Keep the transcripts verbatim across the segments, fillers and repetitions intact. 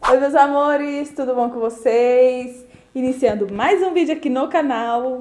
Oi, meus amores, tudo bom com vocês? Iniciando mais um vídeo aqui no canal.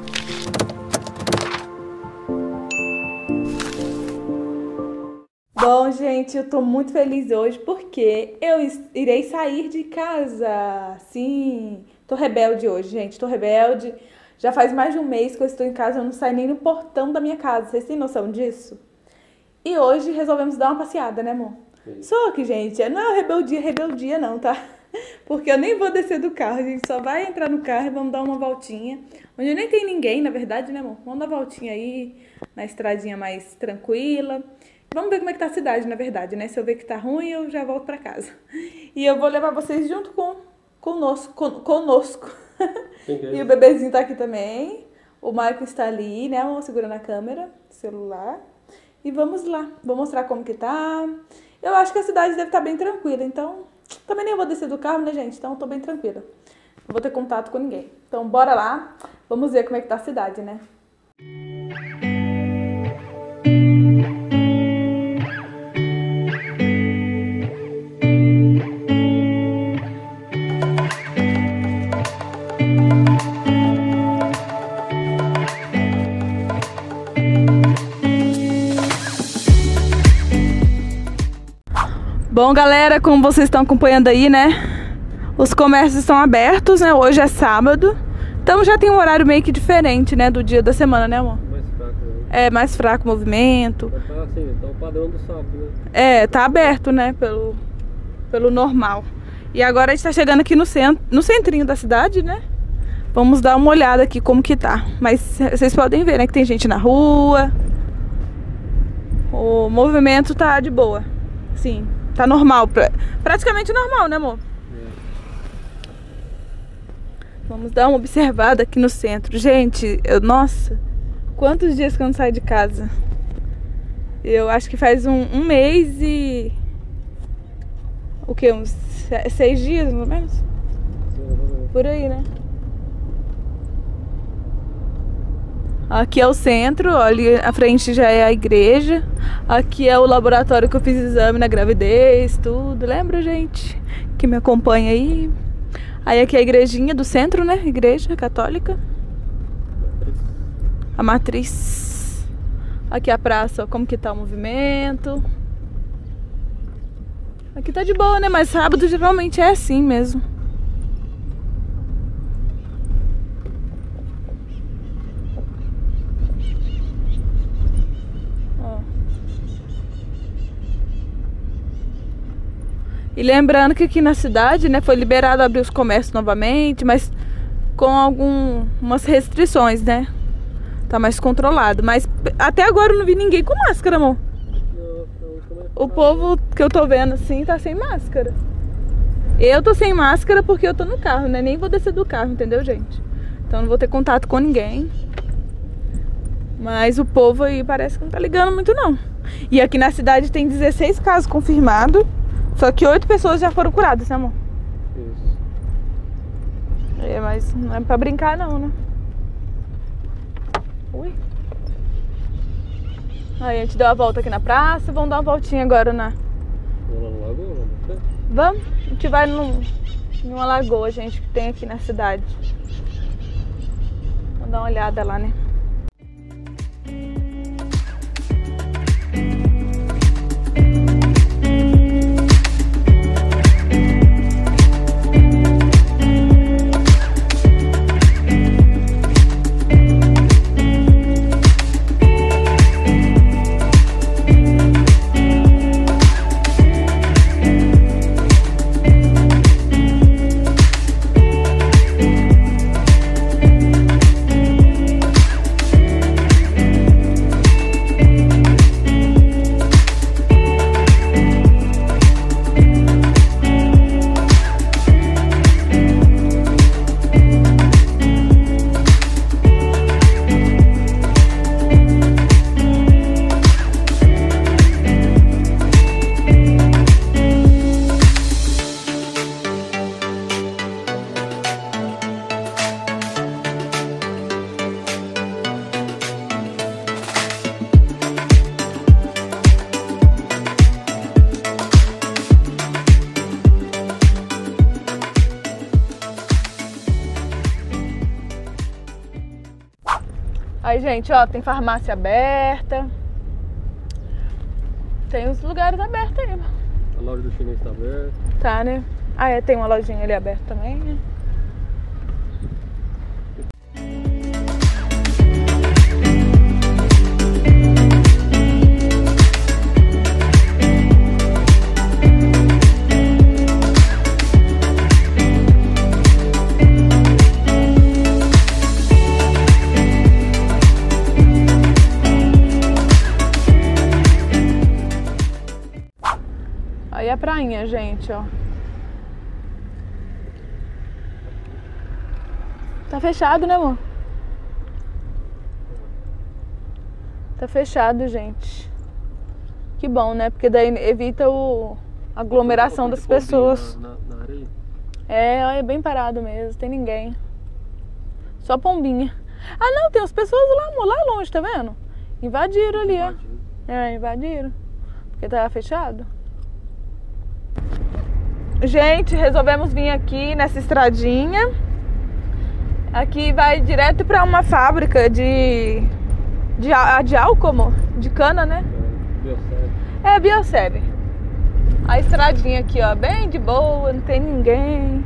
Bom, gente, eu tô muito feliz hoje porque eu irei sair de casa. Sim, tô rebelde hoje, gente, tô rebelde. Já faz mais de um mês que eu estou em casa, eu não saio nem no portão da minha casa. Vocês têm noção disso? E hoje resolvemos dar uma passeada, né, amor? Sim. Só que, gente, não é rebeldia, rebeldia não, tá? Porque eu nem vou descer do carro, a gente só vai entrar no carro e vamos dar uma voltinha. Onde nem tem ninguém, na verdade, né, amor? Vamos dar uma voltinha aí, na estradinha mais tranquila. Vamos ver como é que tá a cidade, na verdade, né? Se eu ver que tá ruim, eu já volto pra casa. E eu vou levar vocês junto com conosco. Con, conosco. E o bebezinho tá aqui também. O Marco está ali, né, amor? Segurando a câmera, celular. E vamos lá. Vou mostrar como que tá. Eu acho que a cidade deve estar bem tranquila, então... Também nem vou descer do carro, né, gente? Então eu tô bem tranquila. Não vou ter contato com ninguém. Então bora lá. Vamos ver como é que tá a cidade, né? Bom, galera, como vocês estão acompanhando aí, né? Os comércios estão abertos, né? Hoje é sábado. Então já tem um horário meio que diferente, né? Do dia da semana, né, amor? Mais fraco, né? É, mais fraco o movimento. Tá assim, tá o padrão do sábado, né? É, tá aberto, né? Pelo, pelo normal. E agora a gente tá chegando aqui no, centro, no centrinho da cidade, né? Vamos dar uma olhada aqui como que tá. Mas vocês podem ver, né? Que tem gente na rua. O movimento tá de boa. Sim. Tá normal, praticamente normal, né, amor? É. Vamos dar uma observada aqui no centro. Gente, eu, nossa, quantos dias que eu não saio de casa? Eu acho que faz um, um mês e... O que? Uns seis dias, mais ou menos? Por aí, né? Aqui é o centro, ó, ali à frente já é a igreja. Aqui é o laboratório que eu fiz exame na gravidez, tudo. Lembra, gente? Que me acompanha aí. Aí aqui é a igrejinha do centro, né? Igreja católica. A matriz. Aqui é a praça, ó, como que tá o movimento. Aqui tá de boa, né? Mas sábado geralmente é assim mesmo. E lembrando que aqui na cidade, né, foi liberado abrir os comércios novamente, mas com algumas restrições, né? Tá mais controlado. Mas até agora eu não vi ninguém com máscara, amor. O povo que eu tô vendo assim tá sem máscara. Eu tô sem máscara porque eu tô no carro, né? Nem vou descer do carro, entendeu, gente? Então não vou ter contato com ninguém. Mas o povo aí parece que não tá ligando muito, não. E aqui na cidade tem dezesseis casos confirmados. Só que oito pessoas já foram curadas, né, amor? Isso. É, mas não é pra brincar, não, né? Ui. Aí a gente deu uma volta aqui na praça. Vamos dar uma voltinha agora na... Vamos lá no lagoa, vamos? Vamos? A gente vai num, numa lagoa, gente, que tem aqui na cidade. Vamos dar uma olhada lá, né? Aí, gente, ó, tem farmácia aberta. Tem os lugares abertos aí, mano. A loja do chinês tá aberta. Tá, né? Ah, é, tem uma lojinha ali aberta também, né? Aí a prainha, gente, ó. Tá fechado, né, amor? Tá fechado, gente. Que bom, né? Porque daí evita o a aglomeração das pessoas. Na, na, na areia. É, é bem parado mesmo, tem ninguém. Só pombinha. Ah, não, tem as pessoas lá, amor, lá longe, tá vendo? Invadiram ali, ó. É, invadiram. Porque tava fechado. Gente, resolvemos vir aqui nessa estradinha. Aqui vai direto para uma fábrica de, de, de álcool, amor? De cana, né? É, Biosev. É, Biosev. A estradinha aqui, ó, bem de boa, não tem ninguém.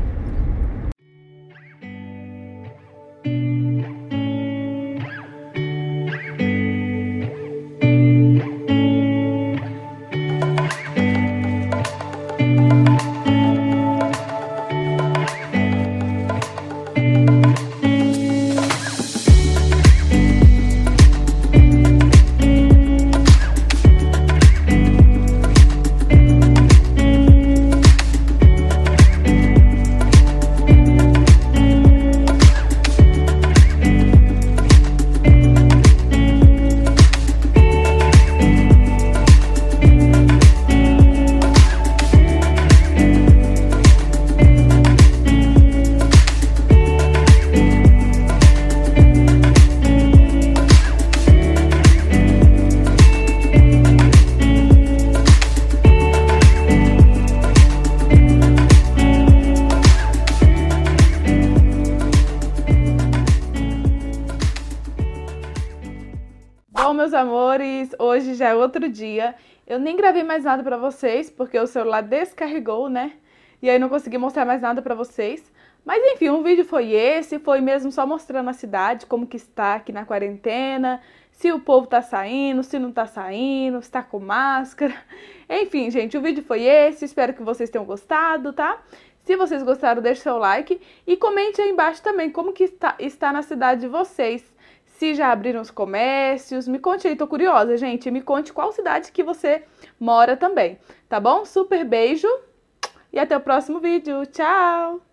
Bom, meus amores, hoje já é outro dia. Eu nem gravei mais nada pra vocês, porque o celular descarregou, né? E aí não consegui mostrar mais nada pra vocês. Mas enfim, o vídeo foi esse, foi mesmo só mostrando a cidade, como que está aqui na quarentena, se o povo tá saindo, se não tá saindo, se tá com máscara. Enfim, gente, o vídeo foi esse, espero que vocês tenham gostado, tá? Se vocês gostaram, deixe seu like e comente aí embaixo também como que está, está na cidade de vocês. Se já abriram os comércios, me conte aí, tô curiosa, gente. Me conte qual cidade que você mora também, tá bom? Super beijo e até o próximo vídeo. Tchau!